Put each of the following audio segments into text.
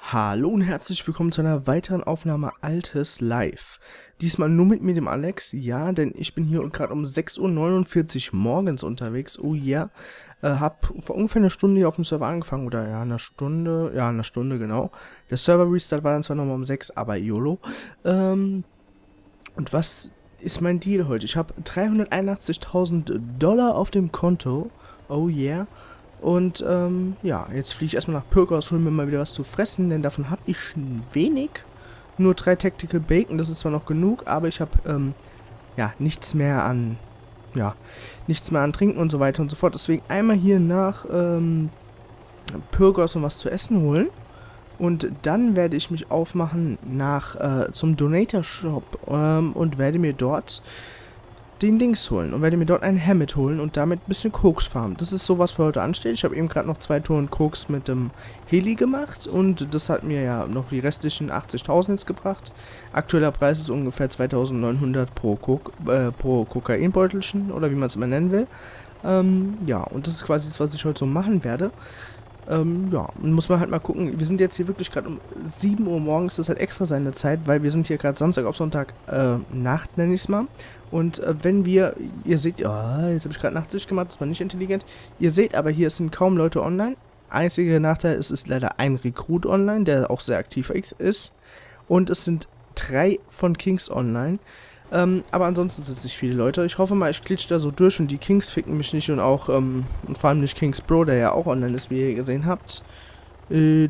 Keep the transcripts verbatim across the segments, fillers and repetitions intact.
Hallo und herzlich willkommen zu einer weiteren Aufnahme Altes Live. Diesmal nur mit mir, dem Alex. Ja, denn ich bin hier gerade um sechs Uhr neunundvierzig morgens unterwegs. Oh ja, yeah. äh, hab vor ungefähr einer Stunde hier auf dem Server angefangen. Oder ja, eine Stunde. Ja, eine Stunde, genau. Der Server-Restart war dann zwar nochmal um sechs, aber YOLO. Ähm, und was ist mein Deal heute? Ich habe dreihunderteinundachtzigtausend Dollar auf dem Konto. Oh yeah. Und ähm, ja, jetzt fliege ich erstmal nach Pyrgos, hole mir mal wieder was zu fressen, denn davon habe ich wenig. Nur drei Tactical Bacon, das ist zwar noch genug, aber ich habe ähm, ja nichts mehr an, ja, nichts mehr an Trinken und so weiter und so fort. Deswegen einmal hier nach ähm, Pyrgos und was zu essen holen. Und dann werde ich mich aufmachen nach äh, zum Donator Shop ähm, und werde mir dort den Dings holen und werde mir dort einen Hammett holen und damit ein bisschen Koks farmen. Das ist so, was für heute ansteht. Ich habe eben gerade noch zwei Touren Koks mit dem Heli gemacht und das hat mir ja noch die restlichen achtzigtausend jetzt gebracht. Aktueller Preis ist ungefähr zweitausendneunhundert pro, Kok äh, pro Kokainbeutelchen oder wie man es immer nennen will. Ähm, ja, und das ist quasi das, was ich heute so machen werde. Ähm, ja, und muss man halt mal gucken, wir sind jetzt hier wirklich gerade um sieben Uhr morgens, das ist halt extra seine Zeit, weil wir sind hier gerade Samstag auf Sonntag äh, Nacht, nenne ich es mal. Und äh, wenn wir, ihr seht, oh, jetzt habe ich gerade Nachtsicht gemacht, das war nicht intelligent, ihr seht aber, hier sind kaum Leute online. Einziger Nachteil, es ist leider ein Rekrut online, der auch sehr aktiv ist. Und es sind drei von Kings online. Ähm, aber ansonsten sind es nicht viele Leute. Ich hoffe mal, ich glitsch da so durch und die Kings ficken mich nicht und auch, ähm, und vor allem nicht Kings Bro, der ja auch online ist, wie ihr gesehen habt. Äh,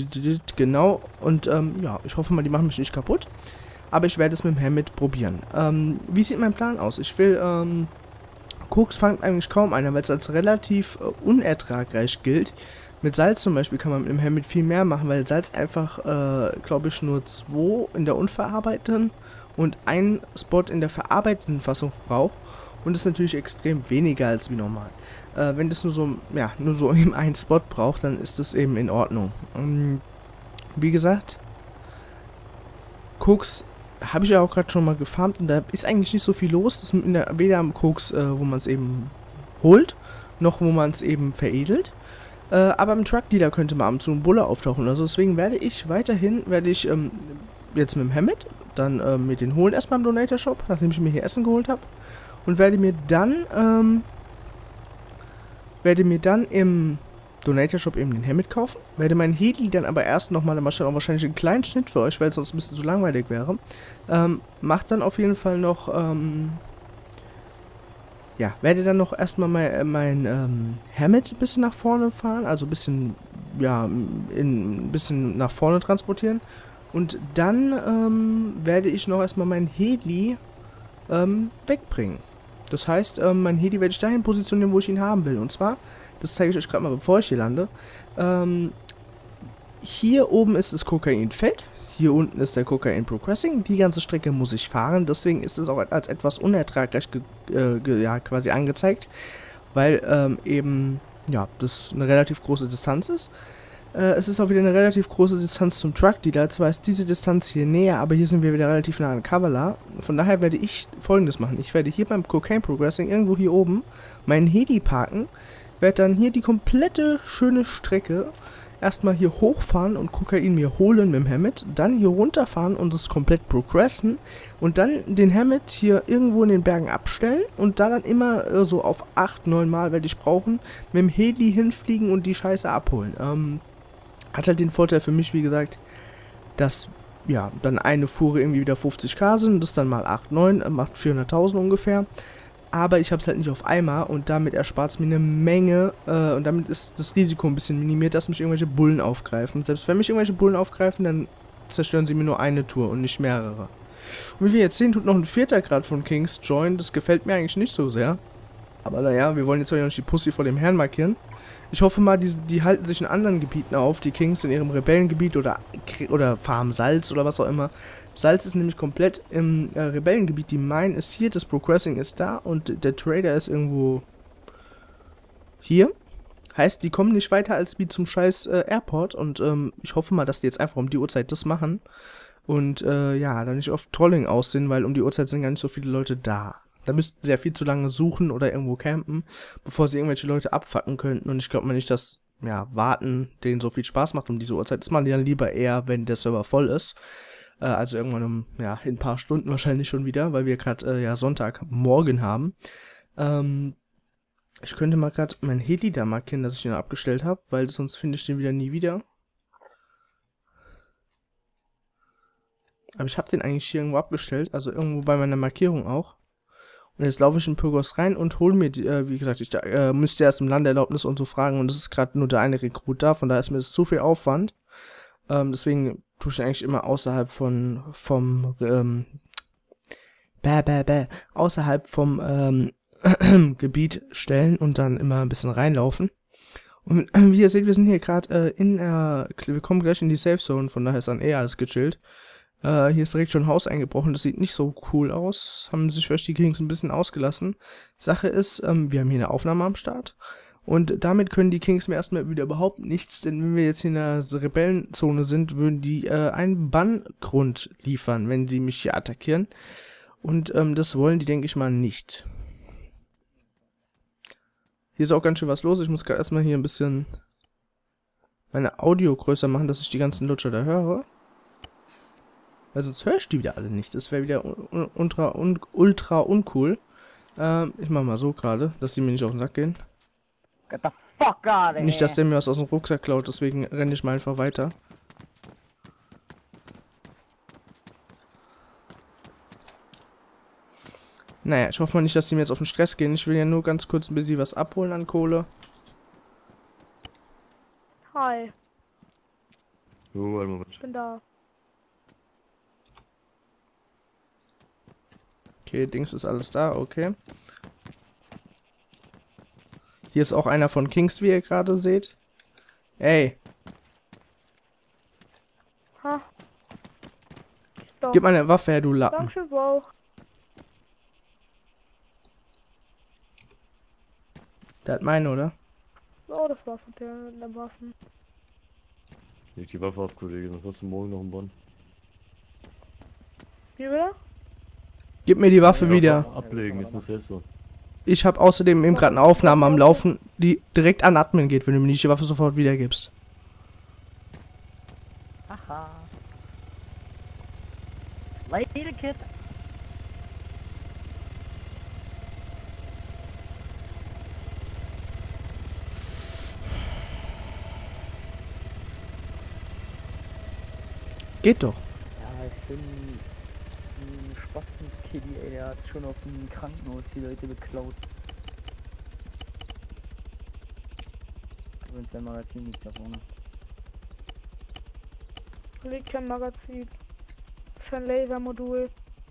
genau. Und, ähm, ja, ich hoffe mal, die machen mich nicht kaputt. Aber ich werde es mit dem Hammett probieren. Ähm, wie sieht mein Plan aus? Ich will, ähm, Koks fangt eigentlich kaum einer, weil es als relativ äh, unertragreich gilt. Mit Salz zum Beispiel kann man mit dem Hammett viel mehr machen, weil Salz einfach, äh, glaube ich, nur zwei in der unverarbeiteten und ein Spot in der verarbeiteten Fassung braucht. Und das ist natürlich extrem weniger als wie normal. Äh, wenn das nur so, ja, nur so eben einen Spot braucht, dann ist das eben in Ordnung. Und wie gesagt, Koks habe ich ja auch gerade schon mal gefarmt und da ist eigentlich nicht so viel los. Das ist in der, weder am Koks, äh, wo man es eben holt, noch wo man es eben veredelt. Äh, aber im Truck-Dealer könnte man ab und zu ein Bulle auftauchen. Also deswegen werde ich weiterhin, werde ich ähm, jetzt mit dem Hammett, dann äh, mir den holen erstmal im Donator Shop, nachdem ich mir hier Essen geholt habe. Und werde mir dann, ähm, werde mir dann im Donator Shop eben den Hammett kaufen. Werde meinen Heli dann aber erst nochmal, dann mache ich dann auch wahrscheinlich einen kleinen Schnitt für euch, weil es sonst ein bisschen zu langweilig wäre. Ähm, macht dann auf jeden Fall noch, ähm, ja, werde dann noch erstmal mein, mein ähm, Hammett ein bisschen nach vorne fahren, also ein bisschen, ja, in, ein bisschen nach vorne transportieren. Und dann ähm, werde ich noch erstmal meinen Heli ähm, wegbringen. Das heißt, ähm, mein Heli werde ich dahin positionieren, wo ich ihn haben will. Und zwar, das zeige ich euch gerade mal, bevor ich hier lande. Ähm, hier oben ist das Kokainfeld. Hier unten ist der Kokain Progressing. Die ganze Strecke muss ich fahren. Deswegen ist es auch als etwas unertragreich ge äh, ge ja, quasi angezeigt. Weil ähm, eben, ja, das eine relativ große Distanz ist. Äh, es ist auch wieder eine relativ große Distanz zum Truck-Dealer. Zwar ist diese Distanz hier näher, aber hier sind wir wieder relativ nah an Kavala. Von daher werde ich Folgendes machen. Ich werde hier beim Cocaine Progressing irgendwo hier oben meinen Heli parken. Werde dann hier die komplette schöne Strecke erstmal hier hochfahren und Kokain mir holen mit dem Hammett. Dann hier runterfahren und es komplett progressen. Und dann den Hammett hier irgendwo in den Bergen abstellen. Und da dann immer äh, so auf acht, neun Mal werde ich brauchen, mit dem Heli hinfliegen und die Scheiße abholen. Ähm... Hat halt den Vorteil für mich, wie gesagt, dass, ja, dann eine Fuhre irgendwie wieder fünfzig K sind, das dann mal acht, neun, macht vierhunderttausend ungefähr. Aber ich habe es halt nicht auf einmal und damit erspart es mir eine Menge äh, und damit ist das Risiko ein bisschen minimiert, dass mich irgendwelche Bullen aufgreifen. Selbst wenn mich irgendwelche Bullen aufgreifen, dann zerstören sie mir nur eine Tour und nicht mehrere. Und wie wir jetzt sehen, tut noch ein vierter Grad von Kings join, das gefällt mir eigentlich nicht so sehr. Aber naja, wir wollen jetzt auch nicht die Pussy vor dem Herrn markieren. Ich hoffe mal, die, die halten sich in anderen Gebieten auf, die Kings in ihrem Rebellengebiet oder, oder farmen Salz oder was auch immer. Salz ist nämlich komplett im äh, Rebellengebiet. Die Mine ist hier, das Progressing ist da und der Trader ist irgendwo hier. Heißt, die kommen nicht weiter als wie zum scheiß äh, Airport und ähm, ich hoffe mal, dass die jetzt einfach um die Uhrzeit das machen. Und äh, ja, dann nicht auf Trolling aussehen, weil um die Uhrzeit sind gar nicht so viele Leute da. Da müssten sie ja viel zu lange suchen oder irgendwo campen, bevor sie irgendwelche Leute abfacken könnten. Und ich glaube mal nicht, dass ja, warten, denen so viel Spaß macht um diese Uhrzeit, ist man ja lieber eher, wenn der Server voll ist. Äh, also irgendwann um, ja, in ein paar Stunden wahrscheinlich schon wieder, weil wir gerade, äh, ja, Sonntagmorgen haben. Ähm, ich könnte mal gerade mein Heli da markieren, dass ich den abgestellt habe, weil sonst finde ich den wieder nie wieder. Aber ich habe den eigentlich hier irgendwo abgestellt, also irgendwo bei meiner Markierung auch. Und jetzt laufe ich in Pyrgos rein und hole mir, die, äh, wie gesagt, ich äh, müsste erst im Landeerlaubnis und so fragen und es ist gerade nur der eine Rekrut da, von daher ist mir das zu viel Aufwand. Ähm, deswegen tue ich eigentlich immer außerhalb von, vom, ähm, bäh, bäh, bäh, außerhalb vom, ähm, Gebiet stellen und dann immer ein bisschen reinlaufen. Und wie ihr seht, wir sind hier gerade äh, in der, wir kommen gleich in die Safe Zone, von daher ist dann eher alles gechillt. Uh, hier ist direkt schon ein Haus eingebrochen, das sieht nicht so cool aus. Haben sich vielleicht die Kings ein bisschen ausgelassen. Sache ist, ähm, wir haben hier eine Aufnahme am Start. Und damit können die Kings mir erstmal wieder überhaupt nichts, denn wenn wir jetzt hier in der Rebellenzone sind, würden die äh, einen Banngrund liefern, wenn sie mich hier attackieren. Und ähm, das wollen die, denke ich mal, nicht. Hier ist auch ganz schön was los. Ich muss gerade erstmal hier ein bisschen meine Audio größer machen, dass ich die ganzen Lutscher da höre. Weil sonst höre ich die wieder alle nicht. Das wäre wieder ultra, un ultra uncool. Ähm, ich mach mal so gerade, dass die mir nicht auf den Sack gehen. Get the fuck out of Nicht, dass here. der mir was aus dem Rucksack klaut, deswegen renne ich mal einfach weiter. Naja, ich hoffe mal nicht, dass die mir jetzt auf den Stress gehen. Ich will ja nur ganz kurz ein bisschen was abholen an Kohle. Hi, So, warte mal. ich bin da. Okay, Dings ist alles da, okay. Hier ist auch einer von Kings, wie ihr gerade seht. Ey, Ha. Doch. gib mal eine Waffe her, du Lappen. Dankeschön, Bro. Der hat meine, oder? Oh, das war's mit der, mit der Waffen. Leg die Waffe ab, Kollege, sonst hast du morgen noch einen Bonn. Wie bitte? Gib mir die Waffe Die wieder. Waffe ablegen, ist eine Feste. Ich habe außerdem eben gerade eine Aufnahme am Laufen, die direkt an Admin geht, wenn du mir nicht die Waffe sofort wiedergibst. Haha. Lady Kid. Geht doch. Ja, ich bin ein Spastens-Kiddy, ey, der hat schon auf dem Krankenhaus die Leute beklaut. Übrigens, der Magazin liegt da vorne. Liegt kein Magazin. Das ist ein Lasermodul.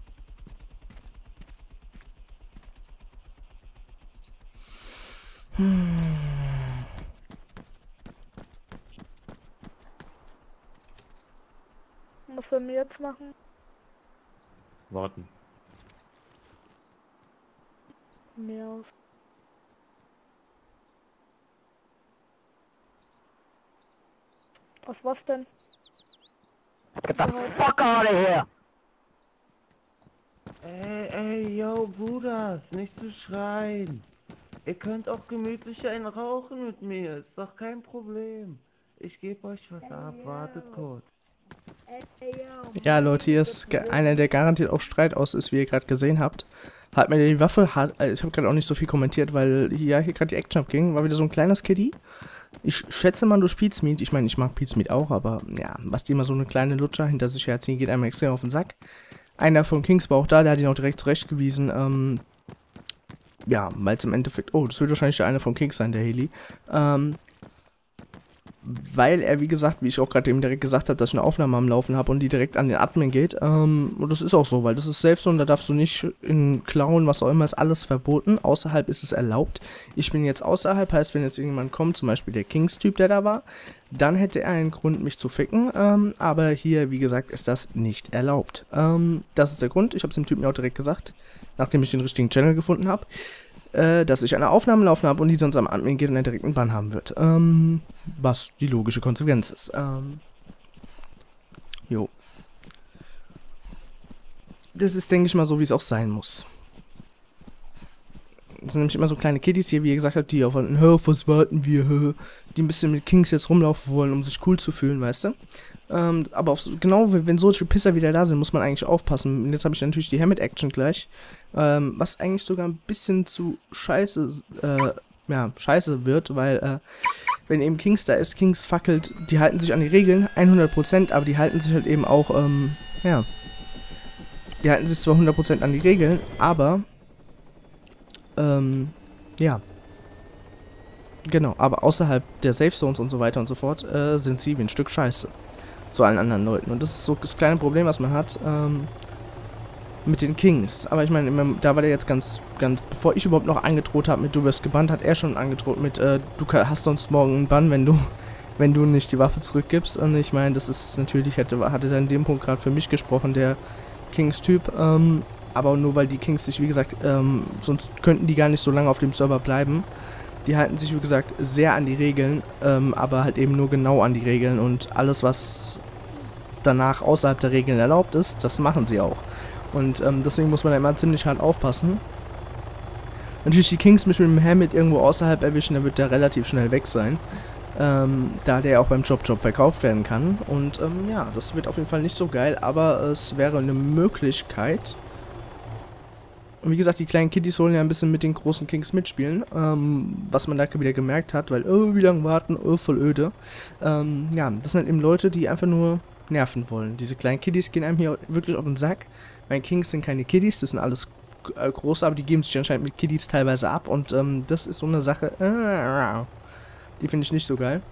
Was wollen wir jetzt machen? Warten. Mehr aus. Was war's denn? Get the fuck out of here! Ey, ey, yo, Bruders, nicht zu schreien. Ihr könnt auch gemütlich einen rauchen mit mir, ist doch kein Problem. Ich gebe euch was ab, wartet kurz. Ja, Leute, hier ist ge- einer, der garantiert auf Streit aus ist, wie ihr gerade gesehen habt. Hat mir die Waffe, hat, also ich habe gerade auch nicht so viel kommentiert, weil hier, hier gerade die Action abging. War wieder so ein kleines Kiddie. Ich schätze mal, du spielst Meat. Ich meine, ich mag Pizza Meat auch, aber ja, was die immer so eine kleine Lutscher hinter sich herziehen, geht einem extrem auf den Sack. Einer von Kings war auch da, der hat ihn auch direkt zurechtgewiesen. Ähm, ja, weil es im Endeffekt, oh, das wird wahrscheinlich der eine von Kings sein, der Heli. Ähm, weil er, wie gesagt, wie ich auch gerade eben direkt gesagt habe, dass ich eine Aufnahme am Laufen habe und die direkt an den Admin geht. Ähm, und das ist auch so, weil das ist Safe Zone, da darfst du nicht in klauen, was auch immer, ist alles verboten. Außerhalb ist es erlaubt. Ich bin jetzt außerhalb, heißt, wenn jetzt irgendjemand kommt, zum Beispiel der Kings-Typ, der da war, dann hätte er einen Grund, mich zu ficken. Ähm, aber hier, wie gesagt, ist das nicht erlaubt. Ähm, das ist der Grund. Ich habe es dem Typen auch direkt gesagt, nachdem ich den richtigen Channel gefunden habe. Äh, dass ich eine Aufnahme laufen habe und die sonst am Admin geht und einen direkten Bann haben wird. Ähm, was die logische Konsequenz ist. Ähm, jo. Das ist, denke ich mal, so, wie es auch sein muss. Das sind nämlich immer so kleine Kiddies hier, wie ihr gesagt habt, die auf einen Hör, was warten wir, hör, die ein bisschen mit Kings jetzt rumlaufen wollen, um sich cool zu fühlen, weißt du? Ähm, aber auf so, genau, wenn solche Pisser wieder da sind, muss man eigentlich aufpassen. Und jetzt habe ich natürlich die Helmet-Action gleich, ähm, was eigentlich sogar ein bisschen zu scheiße, äh, ja, scheiße wird, weil, äh, wenn eben Kings da ist, Kings fackelt, die halten sich an die Regeln, hundert Prozent, aber die halten sich halt eben auch, ähm, ja, die halten sich zwar hundert Prozent an die Regeln, aber, ähm, ja, genau, aber außerhalb der Safe Zones und so weiter und so fort, äh, sind sie wie ein Stück Scheiße zu allen anderen Leuten. Und das ist so das kleine Problem, was man hat, ähm, mit den Kings. Aber ich meine, da war der jetzt ganz, ganz, bevor ich überhaupt noch angedroht habe mit du wirst gebannt, hat er schon angedroht mit, äh, du hast sonst morgen einen Bann, wenn du, wenn du nicht die Waffe zurückgibst. Und ich meine, das ist natürlich, hätte, hatte er in dem Punkt gerade für mich gesprochen, der Kings-Typ, ähm, aber nur weil die Kings sich, wie gesagt, ähm, sonst könnten die gar nicht so lange auf dem Server bleiben. Die halten sich, wie gesagt, sehr an die Regeln, ähm, aber halt eben nur genau an die Regeln und alles, was danach außerhalb der Regeln erlaubt ist, das machen sie auch. Und ähm, deswegen muss man da immer ziemlich hart aufpassen. Natürlich die Kings mich mit dem Helmet irgendwo außerhalb erwischen, dann wird der relativ schnell weg sein. Ähm, da der auch beim Job-Job verkauft werden kann. Und ähm, ja, das wird auf jeden Fall nicht so geil, aber es wäre eine Möglichkeit. Und wie gesagt, die kleinen Kiddies wollen ja ein bisschen mit den großen Kings mitspielen, ähm, was man da wieder gemerkt hat, weil, oh, wie lange warten, oh, voll öde. Ähm, ja, das sind eben Leute, die einfach nur nerven wollen. Diese kleinen Kiddies gehen einem hier wirklich auf den Sack. Meine Kings sind keine Kiddies, das sind alles äh, große, aber die geben sich anscheinend mit Kiddies teilweise ab und ähm, das ist so eine Sache, äh, die finde ich nicht so geil.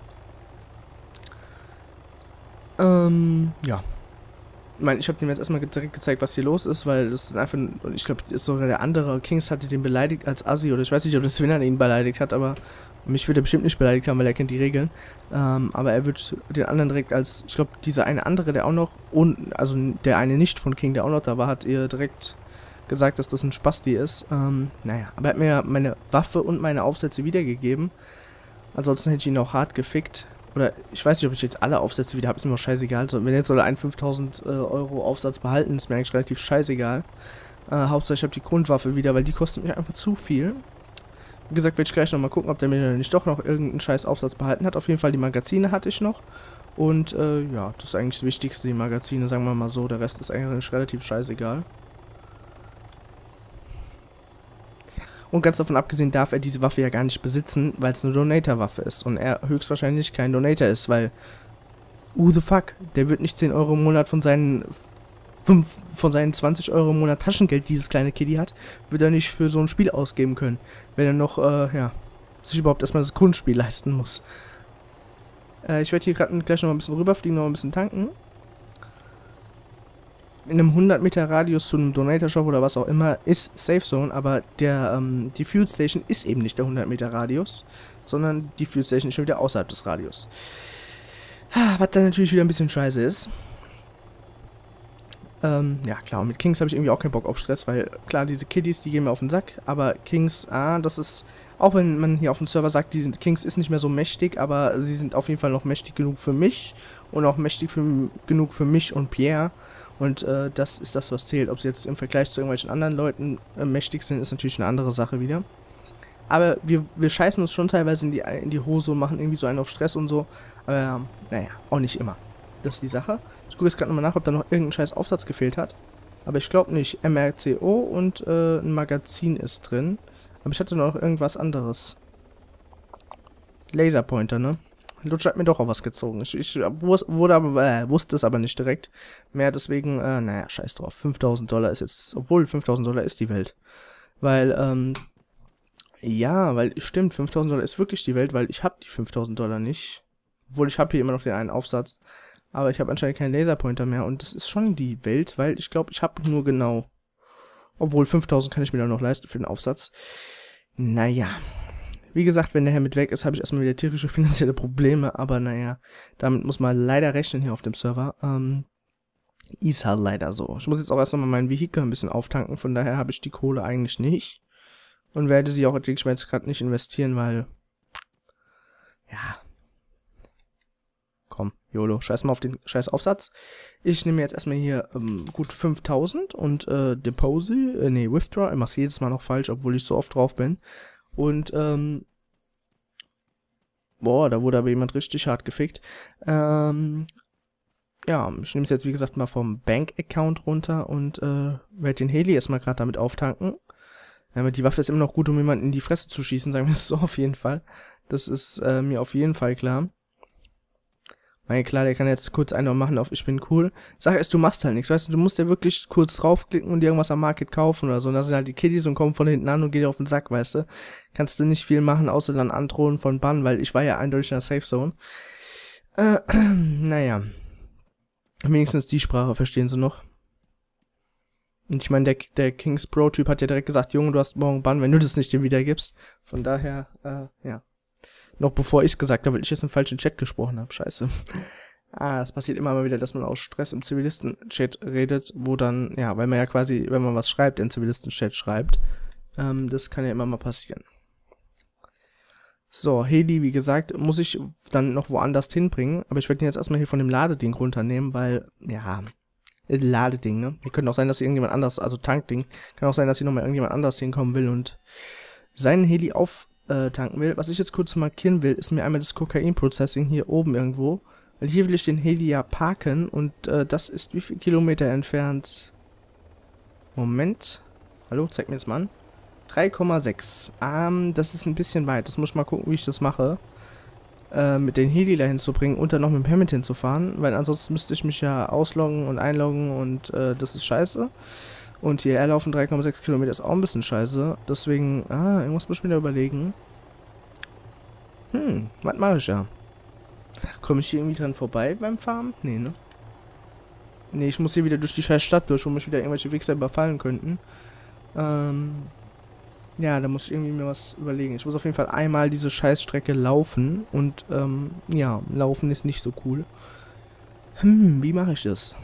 Ähm, ja. Ich meine, ich habe dem jetzt erstmal direkt gezeigt, was hier los ist, weil das ist einfach, und ich glaube, ist sogar der andere Kings hatte den beleidigt als Assi, oder ich weiß nicht, ob das Winner ihn beleidigt hat, aber mich würde er bestimmt nicht beleidigt haben, weil er kennt die Regeln. Ähm, aber er wird den anderen direkt als, ich glaube, dieser eine andere, der auch noch, und, also der eine nicht von King, der auch noch da war, hat ihr direkt gesagt, dass das ein Spasti ist. Ähm, naja, aber er hat mir meine Waffe und meine Aufsätze wiedergegeben. Ansonsten hätte ich ihn auch hart gefickt. Oder ich weiß nicht, ob ich jetzt alle Aufsätze wieder habe, ist mir auch scheißegal. So, wenn jetzt soll er einen fünftausend äh, Euro Aufsatz behalten, ist mir eigentlich relativ scheißegal. Äh, Hauptsache ich habe die Grundwaffe wieder, weil die kostet mich einfach zu viel. Wie gesagt, werde ich gleich nochmal gucken, ob der mir nicht doch noch irgendeinen scheiß Aufsatz behalten hat. Auf jeden Fall die Magazine hatte ich noch. Und äh, ja, das ist eigentlich das Wichtigste, die Magazine, sagen wir mal so. Der Rest ist eigentlich relativ scheißegal. Und ganz davon abgesehen darf er diese Waffe ja gar nicht besitzen, weil es eine Donator-Waffe ist. Und er höchstwahrscheinlich kein Donator ist, weil... Uh, the fuck. Der wird nicht zehn Euro im Monat von seinen... fünf, von seinen zwanzig Euro im Monat Taschengeld, dieses kleine Kitty hat, wird er nicht für so ein Spiel ausgeben können. Wenn er noch, äh, ja... sich überhaupt erstmal das Grundspiel leisten muss. Äh, ich werde hier gerade gleich noch mal ein bisschen rüberfliegen, noch ein bisschen tanken. In einem hundert Meter Radius zu einem Donator-Shop oder was auch immer ist Safe Zone, aber der, ähm, die Fuel Station ist eben nicht der hundert Meter Radius, sondern die Fuel Station ist schon wieder außerhalb des Radius. Was dann natürlich wieder ein bisschen scheiße ist. Ähm, ja klar, und mit Kings habe ich irgendwie auch keinen Bock auf Stress, weil klar, diese Kiddies, die gehen mir auf den Sack, aber Kings, ah, das ist, auch wenn man hier auf dem Server sagt, die sind, Kings ist nicht mehr so mächtig, aber sie sind auf jeden Fall noch mächtig genug für mich und auch mächtig für, genug für mich und Pierre. Und äh, das ist das, was zählt. Ob sie jetzt im Vergleich zu irgendwelchen anderen Leuten äh, mächtig sind, ist natürlich eine andere Sache wieder. Aber wir, wir scheißen uns schon teilweise in die, in die Hose und machen irgendwie so einen auf Stress und so. Aber ähm, naja, auch nicht immer. Das ist die Sache. Ich gucke jetzt gerade nochmal nach, ob da noch irgendein scheiß Aufsatz gefehlt hat. Aber ich glaube nicht. M R C O und äh, ein Magazin ist drin. Aber ich hatte noch irgendwas anderes. Laserpointer, ne? Lutsch hat mir doch auch was gezogen. Ich, ich wurde aber, äh, wusste es aber nicht direkt mehr, deswegen, äh, naja, scheiß drauf. fünftausend Dollar ist jetzt, obwohl fünftausend Dollar ist die Welt. Weil, ähm, ja, weil, stimmt, fünftausend Dollar ist wirklich die Welt, weil ich habe die fünftausend Dollar nicht. Obwohl, ich habe hier immer noch den einen Aufsatz. Aber ich habe anscheinend keinen Laserpointer mehr und das ist schon die Welt, weil ich glaube, ich habe nur genau, obwohl fünftausend kann ich mir dann noch leisten für den Aufsatz. Naja. Wie gesagt, wenn der Herr mit weg ist, habe ich erstmal wieder tierische finanzielle Probleme, aber naja, damit muss man leider rechnen hier auf dem Server. Ähm, ist halt leider so. Ich muss jetzt auch erst nochmal mein Vehikel ein bisschen auftanken, von daher habe ich die Kohle eigentlich nicht. Und werde sie auch natürlich jetzt gerade nicht investieren, weil, ja, komm, YOLO, scheiß mal auf den scheiß Aufsatz. Ich nehme jetzt erstmal hier ähm, gut fünftausend und äh, Deposit, äh, nee, Withdraw, ich mach's jedes Mal noch falsch, obwohl ich so oft drauf bin. Und, ähm, boah, da wurde aber jemand richtig hart gefickt. Ähm, ja, ich nehme es jetzt wie gesagt mal vom Bank-Account runter und äh, werde den Heli erstmal gerade damit auftanken. Ja, die Waffe ist immer noch gut, um jemanden in die Fresse zu schießen, sagen wir es so auf jeden Fall. Das ist äh, mir auf jeden Fall klar. Weil klar, der kann jetzt kurz einen machen auf ich bin cool. Sache ist, du machst halt nichts, weißt du, du musst ja wirklich kurz draufklicken und dir irgendwas am Market kaufen oder so. Und da sind halt die Kiddies und kommen von hinten an und gehen dir auf den Sack, weißt du. Kannst du nicht viel machen, außer dann androhen von Bann, weil ich war ja eindeutig in der Safe Zone. Äh, naja. Wenigstens die Sprache verstehen sie noch. Und ich meine, der, der Kings Pro-Typ hat ja direkt gesagt, Junge, du hast morgen Bann, wenn du das nicht dir wiedergibst. Von daher, äh, ja. Noch bevor ich es gesagt habe, weil ich jetzt im falschen Chat gesprochen habe. Scheiße. Ah, es passiert immer mal wieder, dass man aus Stress im Zivilisten-Chat redet, wo dann, ja, weil man ja quasi, wenn man was schreibt, im Zivilisten-Chat schreibt. Ähm, das kann ja immer mal passieren. So, Heli, wie gesagt, muss ich dann noch woanders hinbringen. Aber ich werde ihn jetzt erstmal hier von dem Ladeding runternehmen, weil, ja... Ladeding, ne? Hier könnte auch sein, dass hier irgendjemand anders, also Tankding, kann auch sein, dass hier nochmal irgendjemand anders hinkommen will und seinen Heli auftanken will. Was ich jetzt kurz markieren will, ist mir einmal das Kokain-Processing hier oben irgendwo. Weil hier will ich den Heli ja parken und äh, das ist wie viel Kilometer entfernt? Moment. Hallo, zeig mir das mal an. drei Komma sechs. Ähm, das ist ein bisschen weit. Das muss ich mal gucken, wie ich das mache. Mit den Heli dahin zu bringen und dann noch mit dem Hammond hinzufahren, weil ansonsten müsste ich mich ja ausloggen und einloggen und äh, das ist scheiße. Und hierher laufen drei Komma sechs Kilometer ist auch ein bisschen scheiße. Deswegen, ah, irgendwas muss ich mir da überlegen. Hm, was mache ich ja? Komme ich hier irgendwie dran vorbei beim Farmen? Nee, ne? Nee, ich muss hier wieder durch die scheiß Stadt durch, wo mich wieder irgendwelche Wichser überfallen könnten. Ähm... Ja, da muss ich irgendwie mir was überlegen. Ich muss auf jeden Fall einmal diese Scheißstrecke laufen. Und, ähm, ja, laufen ist nicht so cool. Hm, wie mache ich das?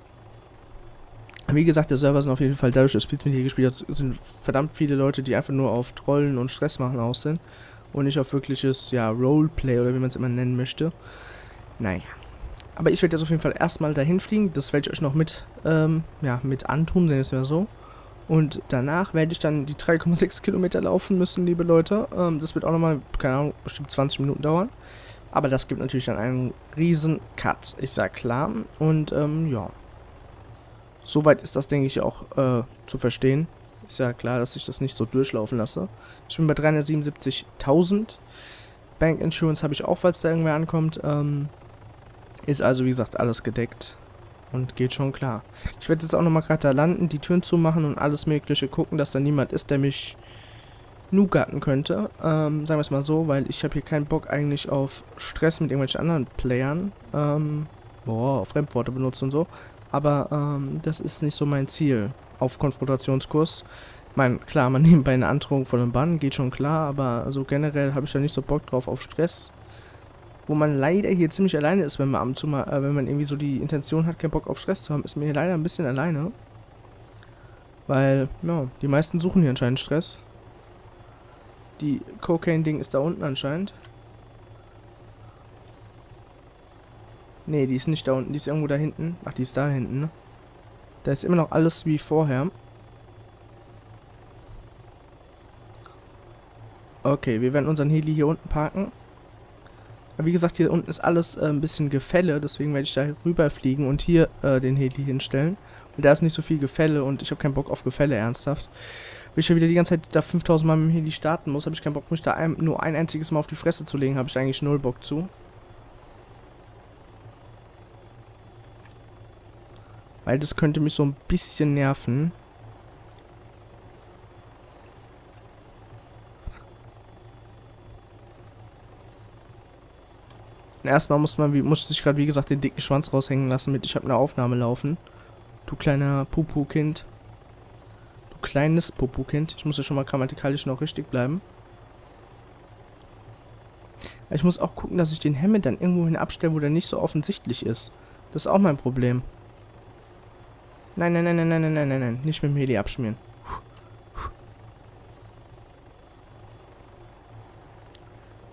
Wie gesagt, der Server ist auf jeden Fall, dadurch, dass Speedman hier gespielt hat, sind verdammt viele Leute, die einfach nur auf Trollen und Stress machen aus sind. Und nicht auf wirkliches, ja, Roleplay oder wie man es immer nennen möchte. Naja. Aber ich werde jetzt auf jeden Fall erstmal dahin fliegen. Das werde ich euch noch mit, ähm, ja, mit antun, denn es wäre so. Und danach werde ich dann die drei Komma sechs Kilometer laufen müssen, liebe Leute. Ähm, das wird auch nochmal, keine Ahnung, bestimmt zwanzig Minuten dauern. Aber das gibt natürlich dann einen riesen Cut, ist ja klar. Und ähm, ja, soweit ist das, denke ich, auch äh, zu verstehen. Ist ja klar, dass ich das nicht so durchlaufen lasse. Ich bin bei dreihundertsiebenundsiebzigtausend. Bank Insurance habe ich auch, falls da irgendwer ankommt. Ähm, ist also, wie gesagt, alles gedeckt. Und geht schon klar. Ich werde jetzt auch nochmal gerade da landen, die Türen zumachen und alles mögliche gucken, dass da niemand ist, der mich nougatten könnte. Ähm, sagen wir es mal so, weil ich habe hier keinen Bock eigentlich auf Stress mit irgendwelchen anderen Playern. Ähm, boah, Fremdworte benutzen und so. Aber ähm, das ist nicht so mein Ziel auf Konfrontationskurs. Ich meine, klar, man nimmt bei einer Androhung von einem Bann, geht schon klar, aber so generell habe ich da nicht so Bock drauf auf Stress. Wo man leider hier ziemlich alleine ist, wenn man ab und zu mal, äh, wenn man irgendwie so die Intention hat, keinen Bock auf Stress zu haben, ist man hier leider ein bisschen alleine. Weil, ja, die meisten suchen hier anscheinend Stress. Die Cocaine-Ding ist da unten anscheinend. Nee, die ist nicht da unten, die ist irgendwo da hinten. Ach, die ist da hinten, ne? Da ist immer noch alles wie vorher. Okay, wir werden unseren Heli hier unten parken. Wie gesagt, hier unten ist alles äh, ein bisschen Gefälle, deswegen werde ich da rüberfliegen und hier äh, den Heli hinstellen. Und da ist nicht so viel Gefälle und ich habe keinen Bock auf Gefälle, ernsthaft. Wenn ich ja wieder die ganze Zeit da fünftausend Mal mit dem Heli starten muss, habe ich keinen Bock, mich da ein, nur ein einziges Mal auf die Fresse zu legen, habe ich da eigentlich null Bock zu. Weil das könnte mich so ein bisschen nerven. Erstmal muss man, wie, muss sich gerade wie gesagt den dicken Schwanz raushängen lassen mit, ich habe eine Aufnahme laufen. Du kleiner Pupu-Kind. Du kleines Pupu-Kind. Ich muss ja schon mal grammatikalisch noch richtig bleiben. Ich muss auch gucken, dass ich den Hammond dann irgendwo hin abstelle, wo der nicht so offensichtlich ist. Das ist auch mein Problem. Nein, nein, nein, nein, nein, nein, nein, nein. Nicht mit dem Heli abschmieren.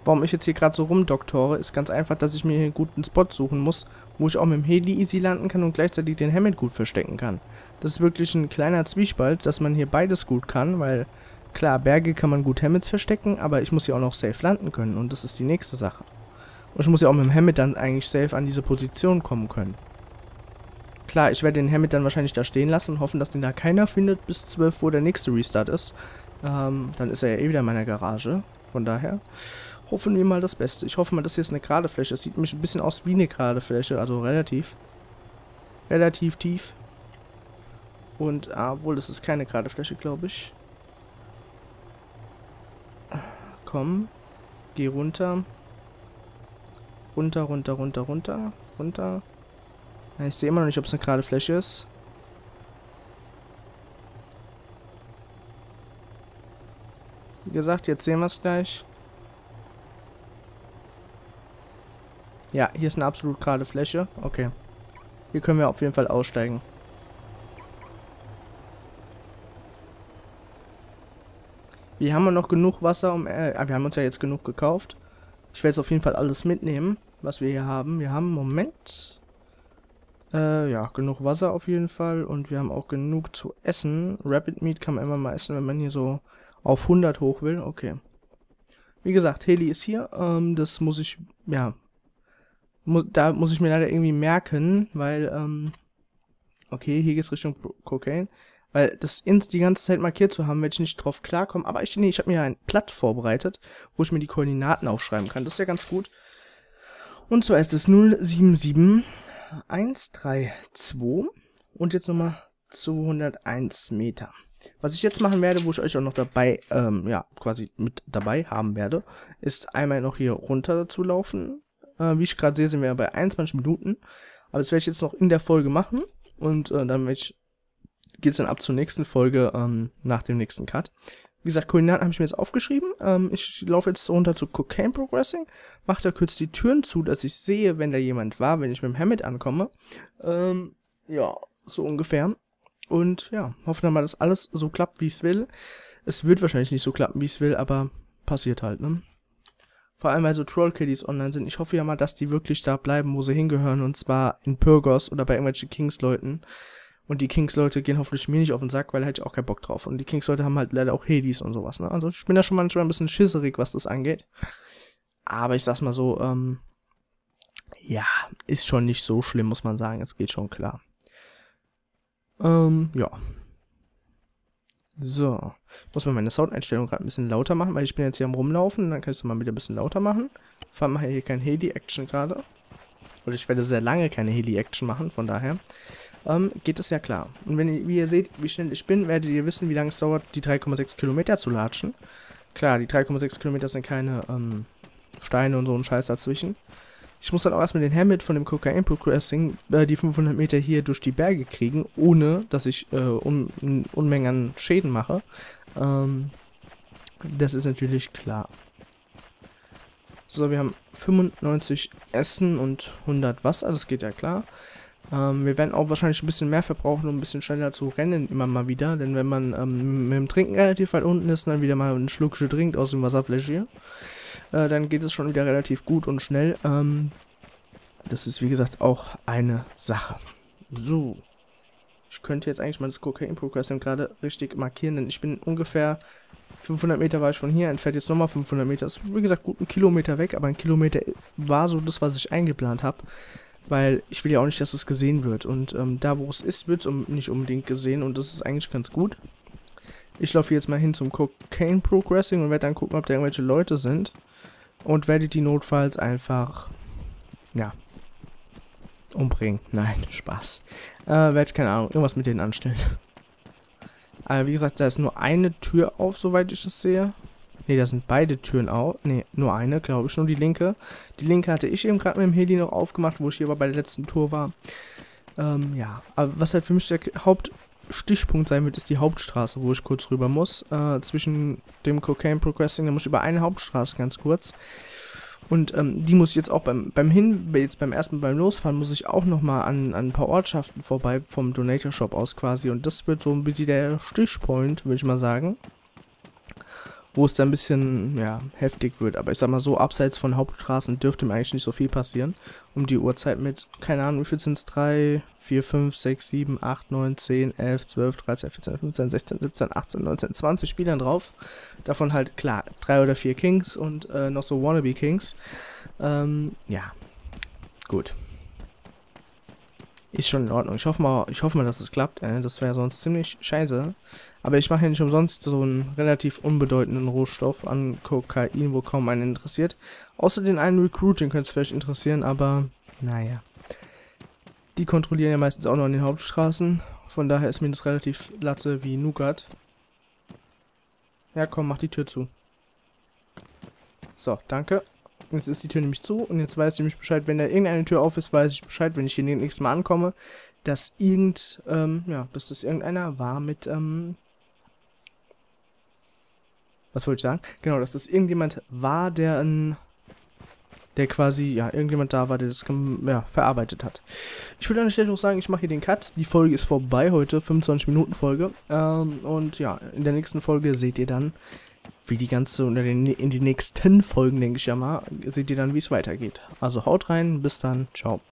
warum ich jetzt hier gerade so rumdoktore, ist ganz einfach, dass ich mir hier einen guten Spot suchen muss, wo ich auch mit dem Heli easy landen kann und gleichzeitig den Hammond gut verstecken kann. Das ist wirklich ein kleiner Zwiespalt, dass man hier beides gut kann, weil klar, Berge kann man gut Hammonds verstecken, aber ich muss hier auch noch safe landen können und das ist die nächste Sache. Und ich muss ja auch mit dem Hammond dann eigentlich safe an diese Position kommen können. Klar, ich werde den Hammond dann wahrscheinlich da stehen lassen und hoffen, dass den da keiner findet, bis zwölf Uhr der nächste Restart ist. Ähm, dann ist er ja eh wieder in meiner Garage. Von daher hoffen wir mal das Beste. Ich hoffe mal, das hier ist eine gerade Fläche. Es sieht nämlich ein bisschen aus wie eine gerade Fläche, also relativ. Relativ tief. Und, ah, obwohl, das ist keine gerade Fläche, glaube ich. Komm. Geh runter. Runter, runter, runter, runter. Runter. Ja, ich sehe immer noch nicht, ob es eine gerade Fläche ist. Wie gesagt, jetzt sehen wir es gleich. Ja, hier ist eine absolut gerade Fläche. Okay. Hier können wir auf jeden Fall aussteigen. Wir haben ja noch genug Wasser, um... Äh, wir haben uns ja jetzt genug gekauft. Ich werde jetzt auf jeden Fall alles mitnehmen, was wir hier haben. Wir haben, Moment... Äh, ja, genug Wasser auf jeden Fall. Und wir haben auch genug zu essen. Rapid Meat kann man immer mal essen, wenn man hier so auf hundert hoch will. Okay. Wie gesagt, Heli ist hier. Ähm, das muss ich... Ja... Mu da muss ich mir leider irgendwie merken, weil... Ähm, okay, hier geht's Richtung Cocaine. Weil das ins die ganze Zeit markiert zu haben, werde ich nicht drauf klarkommen. Aber ich, nee, ich habe mir ein Blatt vorbereitet, wo ich mir die Koordinaten aufschreiben kann. Das ist ja ganz gut. Und zwar ist es null sieben sieben eins drei zwei und jetzt nochmal zweihunderteins Meter. Was ich jetzt machen werde, wo ich euch auch noch dabei, ähm, ja, quasi mit dabei haben werde, ist einmal noch hier runter zu laufen. Äh, wie ich gerade sehe, sind wir bei einundzwanzig Minuten. Aber das werde ich jetzt noch in der Folge machen. Und äh, dann werde ich geht es dann ab zur nächsten Folge, ähm, nach dem nächsten Cut. Wie gesagt, Koordinaten habe ich mir jetzt aufgeschrieben. Ähm, ich laufe jetzt runter zu Cocaine Progressing, mache da kurz die Türen zu, dass ich sehe, wenn da jemand war, wenn ich mit dem Hammond ankomme. Ähm, ja, so ungefähr. Und ja, hoffe dann mal, dass alles so klappt, wie ich es will. Es wird wahrscheinlich nicht so klappen, wie ich es will, aber passiert halt, ne? Vor allem, weil so Troll-Kiddies online sind. Ich hoffe ja mal, dass die wirklich da bleiben, wo sie hingehören. Und zwar in Pyrgos oder bei irgendwelchen Kings-Leuten. Und die Kings-Leute gehen hoffentlich mir nicht auf den Sack, weil da hätte ich auch keinen Bock drauf. Und die Kings-Leute haben halt leider auch Helis und sowas, ne? Also ich bin da schon manchmal ein bisschen schisserig, was das angeht. Aber ich sag's mal so, ähm, ja, ist schon nicht so schlimm, muss man sagen. Es geht schon klar. Ähm, ja. So. Muss man meine Soundeinstellung gerade ein bisschen lauter machen, weil ich bin jetzt hier am Rumlaufen. Dann kann ich es mal wieder ein bisschen lauter machen. Vor allem mache ich hier kein Heli-Action gerade. Oder ich werde sehr lange keine Heli-Action machen, von daher. Ähm, geht es ja klar. Und wenn ihr, wie ihr seht, wie schnell ich bin, werdet ihr wissen, wie lange es dauert, die drei Komma sechs Kilometer zu latschen. Klar, die drei Komma sechs Kilometer sind keine ähm, Steine und so ein Scheiß dazwischen. Ich muss dann auch erstmal den Hammond von dem Cocaine Progressing äh, die fünfhundert Meter hier durch die Berge kriegen, ohne dass ich äh, un Unmengen an Schäden mache. Ähm, das ist natürlich klar. So, wir haben fünfundneunzig Essen und hundert Wasser, das geht ja klar. Ähm, wir werden auch wahrscheinlich ein bisschen mehr verbrauchen, um ein bisschen schneller zu rennen, immer mal wieder. Denn wenn man ähm, mit dem Trinken relativ weit unten ist und dann wieder mal ein Schluckchen trinkt aus dem Wasserfläche hier, äh, dann geht es schon wieder relativ gut und schnell. Ähm, das ist, wie gesagt, auch eine Sache. So. Ich könnte jetzt eigentlich mal das Cocaine Progressing gerade richtig markieren, denn ich bin ungefähr fünfhundert Meter war ich von hier, entfernt jetzt nochmal fünfhundert Meter. Das ist, wie gesagt, gut ein Kilometer weg, aber ein Kilometer war so das, was ich eingeplant habe. Weil ich will ja auch nicht, dass es gesehen wird. Und ähm, da, wo es ist, wird es um, nicht unbedingt gesehen. Und das ist eigentlich ganz gut. Ich laufe jetzt mal hin zum Cocaine Progressing und werde dann gucken, ob da irgendwelche Leute sind. Und werde die notfalls einfach, ja, umbringen. Nein, Spaß. Äh, werde, keine Ahnung, irgendwas mit denen anstellen. Aber wie gesagt, da ist nur eine Tür auf, soweit ich das sehe. Ne, da sind beide Türen auf. Ne, nur eine, glaube ich, nur die linke. Die linke hatte ich eben gerade mit dem Heli noch aufgemacht, wo ich hier aber bei der letzten Tour war. Ähm, ja, aber was halt für mich der Hauptstichpunkt sein wird, ist die Hauptstraße, wo ich kurz rüber muss. Äh, zwischen dem Cocaine Progressing, da muss ich über eine Hauptstraße ganz kurz. Und ähm, die muss ich jetzt auch beim, beim Hin, jetzt beim ersten beim Losfahren, muss ich auch nochmal an, an ein paar Ortschaften vorbei, vom Donator Shop aus quasi. Und das wird so ein bisschen der Stichpoint, würde ich mal sagen. wo es dann ein bisschen, ja, heftig wird. Aber ich sag mal so, abseits von Hauptstraßen dürfte mir eigentlich nicht so viel passieren. Um die Uhrzeit mit, keine Ahnung, wie viel sind es? drei, vier, fünf, sechs, sieben, acht, neun, zehn, elf, zwölf, dreizehn, vierzehn, fünfzehn, sechzehn, siebzehn, achtzehn, neunzehn, zwanzig Spielern drauf. Davon halt, klar, drei oder vier Kings und äh, noch so Wannabe Kings. Ähm, ja, gut. Ist schon in Ordnung. Ich hoffe mal, ich hoffe mal, dass es klappt. Äh, das wäre sonst ziemlich scheiße. Aber ich mache ja nicht umsonst so einen relativ unbedeutenden Rohstoff an Kokain, wo kaum einen interessiert. Außer den einen Recruiting könnte es vielleicht interessieren, aber naja. Die kontrollieren ja meistens auch noch an den Hauptstraßen. Von daher ist mir das relativ latte wie Nougat. Ja, komm, mach die Tür zu. So, danke. Jetzt ist die Tür nämlich zu und jetzt weiß ich nämlich Bescheid, wenn da irgendeine Tür auf ist, weiß ich Bescheid, wenn ich hier nächstes Mal ankomme, dass irgend, ähm, ja, dass das irgendeiner war mit, ähm, was wollte ich sagen? Genau, dass das irgendjemand war, der ein, der quasi, ja, irgendjemand da war, der das, ja, verarbeitet hat. Ich würde an der Stelle noch sagen, ich mache hier den Cut. Die Folge ist vorbei heute, fünfundzwanzig Minuten Folge. Ähm, und ja, in der nächsten Folge seht ihr dann, wie die ganze, oder in die nächsten Folgen, denke ich ja mal, seht ihr dann, wie es weitergeht. Also haut rein, bis dann, ciao.